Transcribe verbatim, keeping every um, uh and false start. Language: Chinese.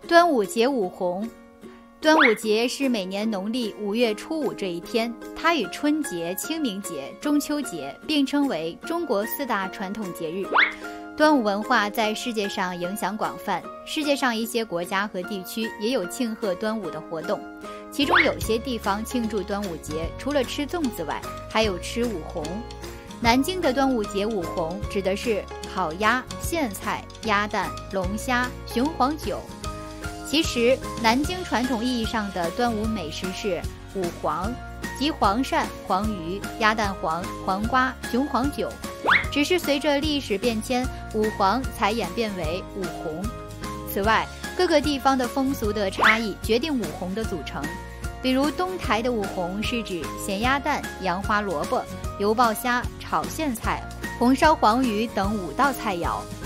端午节舞红。端午节是每年农历五月初五这一天，它与春节、清明节、中秋节并称为中国四大传统节日。端午文化在世界上影响广泛，世界上一些国家和地区也有庆贺端午的活动，其中有些地方庆祝端午节，除了吃粽子外，还有吃舞红。南京的端午节舞红指的是烤鸭、苋菜、鸭蛋、龙虾、雄黄酒。其实，南京传统意义上的端午美食是五黄，即黄鳝、黄鱼、鸭蛋黄、黄瓜、雄黄酒。只是随着历史变迁，五黄才演变为五红。此外，各个地方的风俗的差异决定五红的组成。比如东台的五红是指咸鸭蛋、洋花萝卜、油爆虾、炒苋菜、红烧黄鱼等五道菜肴。